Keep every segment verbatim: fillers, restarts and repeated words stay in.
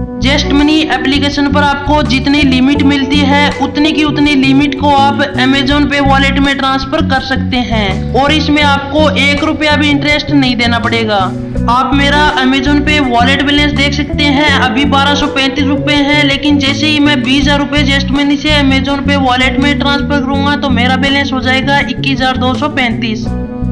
Just money application पर आपको जितनी लिमिट मिलती है उतनी की उतनी लिमिट को आप अमेजोन पे वॉलेट में ट्रांसफर कर सकते हैं और इसमें आपको एक रुपया भी इंटरेस्ट नहीं देना पड़ेगा। आप मेरा अमेजोन पे वॉलेट बैलेंस देख सकते हैं, अभी बारह सौ पैंतीस रुपए है, लेकिन जैसे ही मैं बीस हजार रुपए जस्ट मनी से अमेजोन पे वॉलेट में ट्रांसफर करूंगा तो मेरा बैलेंस हो जाएगा इक्कीस हजार दो सौ पैंतीस।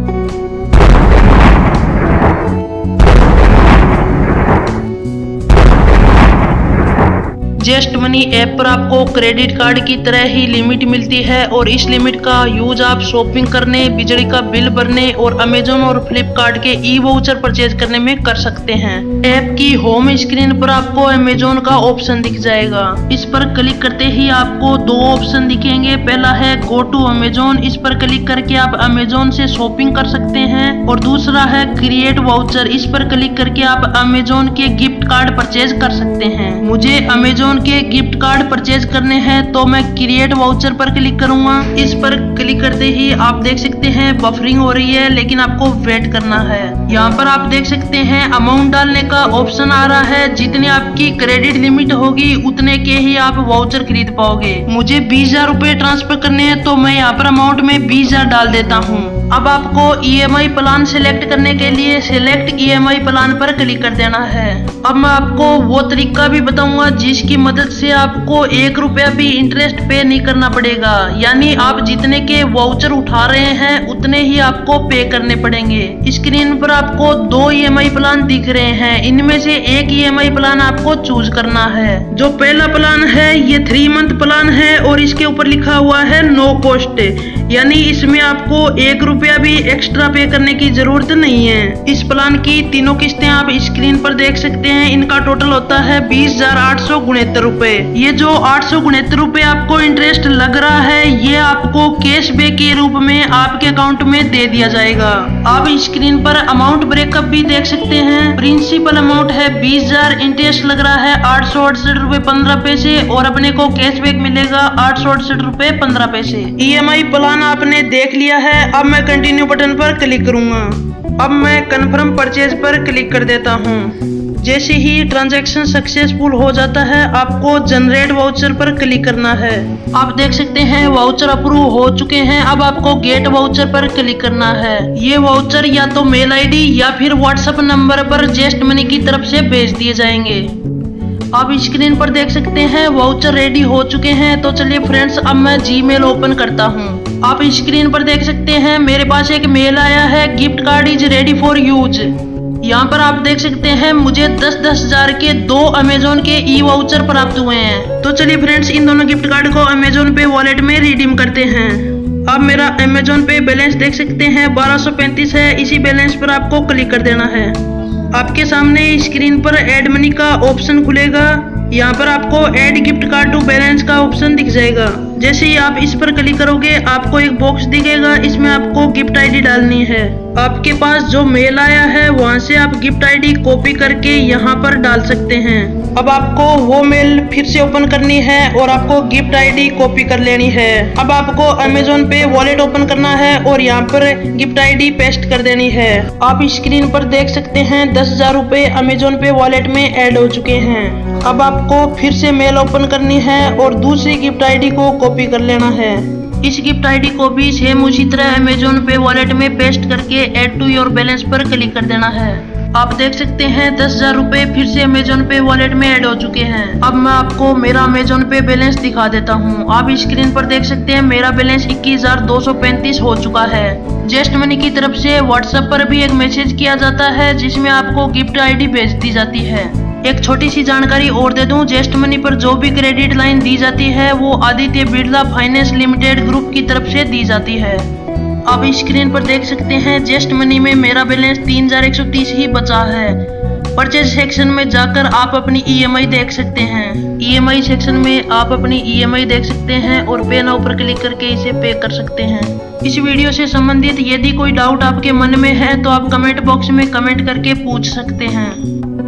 जस्ट मनी ऐप पर आपको क्रेडिट कार्ड की तरह ही लिमिट मिलती है और इस लिमिट का यूज आप शॉपिंग करने, बिजली का बिल भरने और अमेजोन और फ्लिपकार्ट के ई वाउचर परचेज करने में कर सकते हैं। ऐप की होम स्क्रीन पर आपको अमेजोन का ऑप्शन दिख जाएगा। इस पर क्लिक करते ही आपको दो ऑप्शन दिखेंगे। पहला है गो टू अमेजोन, इस पर क्लिक करके आप अमेजोन से शॉपिंग कर सकते हैं, और दूसरा है क्रिएट वाउचर, इस पर क्लिक करके आप अमेजोन के गिफ्ट कार्ड परचेज कर सकते हैं। मुझे अमेजोन के गिफ्ट कार्ड परचेज करने हैं तो मैं क्रिएट वाउचर पर क्लिक करूंगा। इस पर क्लिक करते ही आप देख सकते हैं बफरिंग हो रही है, लेकिन आपको वेट करना है। यहाँ पर आप देख सकते हैं अमाउंट डालने का ऑप्शन आ रहा है। जितनी आपकी क्रेडिट लिमिट होगी उतने के ही आप वाउचर खरीद पाओगे। मुझे बीस हजार रुपए ट्रांसफर करने हैं तो मैं यहाँ पर अमाउंट में बीस हजार डाल देता हूँ। अब आपको E M I plan select करने के लिए select E M I plan पर क्लिक कर देना है। अब मैं आपको वो तरीका भी बताऊंगा जिसकी मदद से आपको एक रुपया भी इंटरेस्ट पे नहीं करना पड़ेगा, यानी आप जितने के वाउचर उठा रहे हैं उतने ही आपको पे करने पड़ेंगे। स्क्रीन पर आपको दो ई एम आई प्लान दिख रहे हैं, इनमें से एक ई एम आई प्लान आपको चूज करना है। जो पहला प्लान है ये थ्री मंथ प्लान है और इसके ऊपर लिखा हुआ है नो कॉस्ट, यानी इसमें आपको एक रुपया भी एक्स्ट्रा पे करने की जरूरत नहीं है। इस प्लान की तीनों किस्तें आप स्क्रीन पर देख सकते हैं, इनका टोटल होता है बीस हजार आठ सौ उनहत्तर रुपए। ये जो आठ सौ उनहत्तर रुपए आपको इंटरेस्ट लग रहा है ये आपको कैशबैक के रूप में आपके अकाउंट में दे दिया जाएगा। आप स्क्रीन पर अमाउंट ब्रेकअप भी देख सकते हैं। प्रिंसिपल अमाउंट है बीस हजार, इंटरेस्ट लग रहा है आठ सौ अड़सठ रुपए पंद्रह पैसे और अपने को कैशबैक मिलेगा आठ सौ अड़सठ रुपए पंद्रह पैसे। ई एम आई प्लान आपने देख लिया है। अब मैं कंटिन्यू बटन पर क्लिक करूंगा। अब मैं कन्फर्म परचेज पर क्लिक कर देता हूं। जैसे ही ट्रांजैक्शन सक्सेसफुल हो जाता है आपको जनरेट वाउचर पर क्लिक करना है। आप देख सकते हैं वाउचर अप्रूव हो चुके हैं। अब आपको गेट वाउचर पर क्लिक करना है। ये वाउचर या तो मेल आईडी या फिर व्हाट्सएप नंबर पर जस्ट मनी की तरफ से भेज दिए जाएंगे। आप स्क्रीन पर देख सकते हैं वाउचर रेडी हो चुके हैं। तो चलिए फ्रेंड्स अब मैं जीमेल ओपन करता हूं। आप स्क्रीन पर देख सकते हैं मेरे पास एक मेल आया है, gift card is ready for use. यहाँ पर आप देख सकते हैं मुझे दस दस हजार के दो अमेजोन के ई वाउचर प्राप्त हुए हैं। तो चलिए फ्रेंड्स इन दोनों गिफ्ट कार्ड को अमेजोन पे वॉलेट में रिडीम करते हैं। अब मेरा अमेजोन पे बैलेंस देख सकते हैं बारह सौ पैंतीस है। इसी बैलेंस पर आपको क्लिक कर देना है। आपके सामने स्क्रीन पर एड मनी का ऑप्शन खुलेगा। यहाँ पर आपको add gift card to balance का ऑप्शन दिख जाएगा। जैसे ही आप इस पर क्लिक करोगे आपको एक बॉक्स दिखेगा, इसमें आपको गिफ्ट आईडी डालनी है। आपके पास जो मेल आया है वहां से आप गिफ्ट आईडी कॉपी करके यहाँ पर डाल सकते हैं। अब आपको वो मेल फिर से ओपन करनी है और आपको गिफ्ट आईडी कॉपी कर लेनी है। अब आपको अमेजोन पे वॉलेट ओपन करना है और यहाँ पर गिफ्ट आईडी पेस्ट कर देनी है। आप स्क्रीन पर देख सकते हैं दस हजार रुपए अमेजोन पे वॉलेट में ऐड हो चुके हैं। अब आपको फिर से मेल ओपन करनी है और दूसरी गिफ्ट आईडी को कॉपी कर लेना है। इस गिफ्ट आईडी को भी सेम उसी तरह अमेजोन पे वॉलेट में पेस्ट करके ऐड टू योर बैलेंस पर क्लिक कर देना है। आप देख सकते हैं दस हजार रुपए फिर से अमेजोन पे वॉलेट में ऐड हो चुके हैं। अब मैं आपको मेरा अमेजोन पे बैलेंस दिखा देता हूँ। आप स्क्रीन पर देख सकते हैं मेरा बैलेंस इक्कीस हजार दो सौ पैंतीस हो चुका है। जस्ट मनी की तरफ से व्हाट्सएप पर भी एक मैसेज किया जाता है जिसमें आपको गिफ्ट आईडी भेज दी जाती है। एक छोटी सी जानकारी और दे दूं, जस्ट मनी पर जो भी क्रेडिट लाइन दी जाती है वो Aditya Birla finance limited group की तरफ से दी जाती है। आप स्क्रीन पर देख सकते हैं जस्ट मनी में मेरा बैलेंस तीन हजार एक सौ तीस ही बचा है। परचेज सेक्शन में जाकर आप अपनी ई एम आई देख सकते हैं। ई एम आई सेक्शन में आप अपनी ई एम आई देख सकते हैं और पे नाउ पर क्लिक करके इसे पे कर सकते हैं। इस वीडियो से संबंधित यदि कोई डाउट आपके मन में है तो आप कमेंट बॉक्स में कमेंट करके पूछ सकते हैं।